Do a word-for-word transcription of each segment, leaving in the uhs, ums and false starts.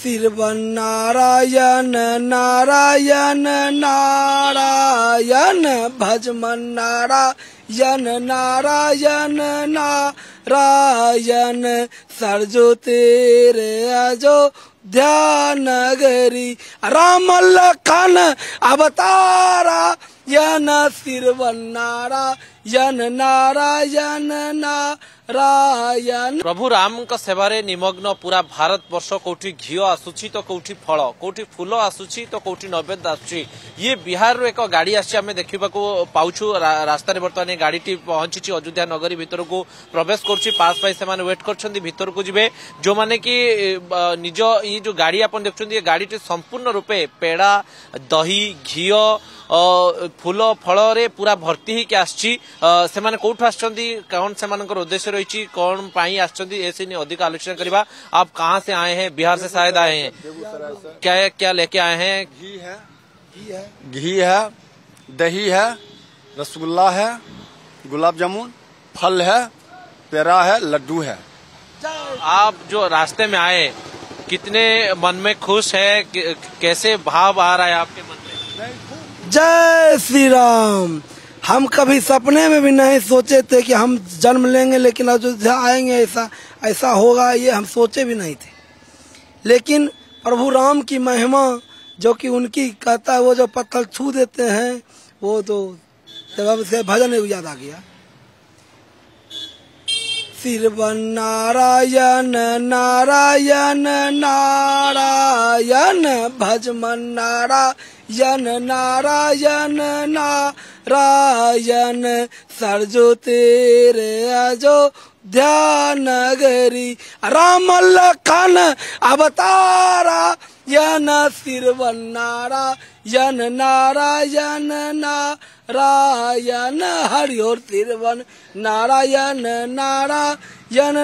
श्रीवन्नारायण नारायण नारायण भजमन नारायण नारायण नारायण सरजो तेरे अजो ध्यान नगरी राम लखन अवतारा यन श्रीवन्नारायण नारायण नारायण। प्रभु राम का सेवारे निमग्न पूरा भारत वर्ष कोठी घियो आसुची तो कोठी फल कोठी फूल आसुची तो कोठी नैवेद्य आसुची। ये बिहार रो एक गाड़ी आसी आमे देखिबा को पाउछु रास्ता रे बर्तमान गाड़ी टी पहुंची अयोध्या नगरी भीतर को प्रवेश करछि। पास पाई से माने वेट करछन्ती भीतर को जिबे जो माने कि निज ये जो गाड़ी अपन देखछन्ती ये गाड़ी टी संपूर्ण रूपे पेड़ा दही घियो फूल फल रे पूरा भर्ती ही के आछि। से माने कोठु आछन्ती कौन से मानकर उद्देश्य रही कौन पाई आछन्ती ऐसे नहीं अधिक आलोचना करिबा। आप कहां से आए हैं? बिहार से शायद आए हैं। क्या क्या लेके आए हैं? घी है घी है घी है दही है रसगुल्ला है गुलाब जामुन फल है पेड़ा है लड्डू है। आप जो रास्ते में आए कितने मन में खुश है? कैसे भाव आ रहा है आपके मन में? जय श्री राम। हम कभी सपने में भी नहीं सोचे थे कि हम जन्म लेंगे, लेकिन अयोध्या आएंगे ऐसा ऐसा होगा ये हम सोचे भी नहीं थे। लेकिन प्रभु राम की महिमा जो कि उनकी कहता है वो जो पत्थर छू देते हैं वो तो तब से भजन याद आ गया। श्रीवन्नारायण नारायण नारायण भजमन नारायण नारायण नारायण सरजो तेरे अजो ध्यान नगरी राम लखन अवतारा यन श्रीवन्नारायण नारायण नारायण हरि और श्रीवन नारायण नारायण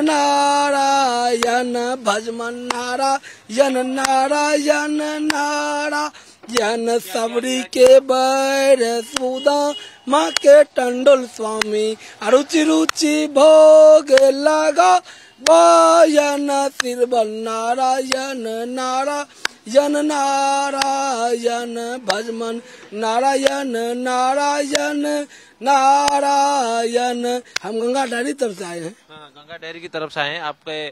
नारायण भजमन नारायण नारायण नारायण सबरी के बैर सुदा माँ के टंडोल स्वामी रुचि रुचि भोग लगा वायन श्रीवन्नारायण नारायण नारायण भजमन नारायण नारायण नारायण। हम गंगा डेयरी तरफ से आए हैं। हाँ, गंगा डेयरी की तरफ से आए हैं। आपके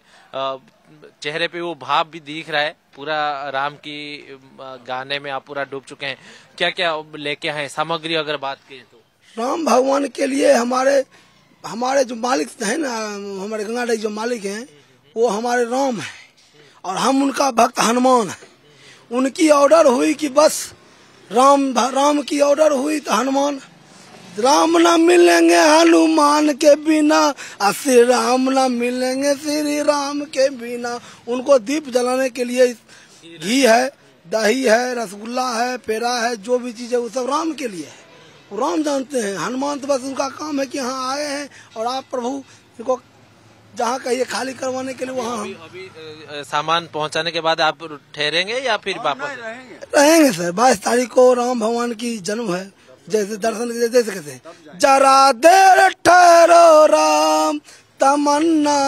चेहरे पे वो भाव भी दिख रहा है पूरा राम की गाने में आप पूरा डूब चुके हैं। क्या क्या लेके आए सामग्री अगर बात करें तो? राम भगवान के लिए हमारे हमारे जो मालिक है ना, हमारे गंगा डेयरी जो मालिक हैं वो हमारे राम है और हम उनका भक्त हनुमान है। उनकी ऑर्डर हुई कि बस राम राम की ऑर्डर हुई तो हनुमान राम न मिलेंगे हनुमान के बिना, श्री राम न मिलेंगे श्री राम के बिना। उनको दीप जलाने के लिए घी है दही है रसगुल्ला है पेड़ा है जो भी चीज है वो सब राम के लिए है। वो राम जानते हैं। हनुमान तो बस उनका काम है कि यहाँ आए हैं और आप प्रभु इनको जहाँ कहिए खाली करवाने के लिए वहाँ अभी, अभी सामान पहुँचाने के बाद आप ठहरेंगे या फिर वापस रहेंगे? रहेंगे सर। बाईस तारीख को राम भगवान की जन्म है। जैसे दर्शन जैसे कहते जरा देर ठहरो राम तमन्ना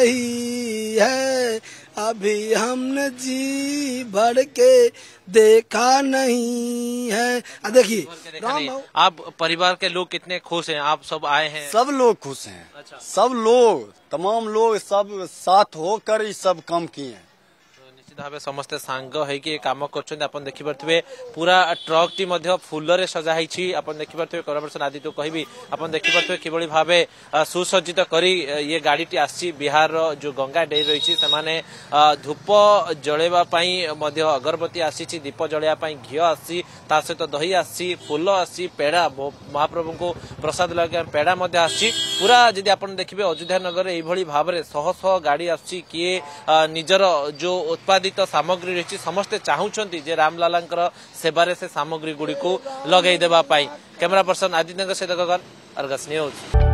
यही है, अभी हमने जी भर के देखा नहीं है। देखिए आप परिवार के लोग कितने खुश हैं? आप सब आए हैं? सब लोग खुश हैं। अच्छा। सब लोग तमाम लोग सब साथ होकर ये सब काम किए हैं। भाव समस्ते सांग होइके काम करछन। अपन देखि परथिबे पूरा ट्रक टी मध्य फूल रे सजा हिछि। अपन देखि परथिबे कोराबर्सन आदि तो कहबी अपन देखि परथिबे किबळी भाबे सुसज्जित करी ये गाड़ी टी आसी। बिहार रो जो गंगा डेयरी रहिछि समाने धूप जळेबा पई मध्य अगरबत्ती आसीछि, दीप जळेबा पई घियो आसी, ता सहित दही आसी, फूल आसी, पेड़ा महाप्रभु को प्रसाद लगे पेड़ा मध्य आसी। पूरा जदि अपन देखिबे अयोध्या नगर एई भली भाबरे शह शह गाड़ी आसी। किए निजर जो उत्पाद सामग्री रही समस्ते चाहूंती जे रामलालांकर सेवारे से सामग्री गुड़ी को लगे देबा पाई। कैमरा पर्सन आदित्य सहित गगन, अर्गस न्यूज।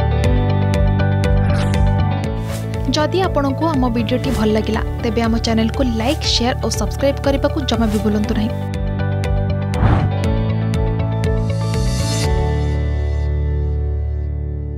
जदि आपंक आम भिडी भल लगा तेब आम चैनल को लाइक शेयर और सब्सक्राइब करने को जमा भी भूलु नहीं।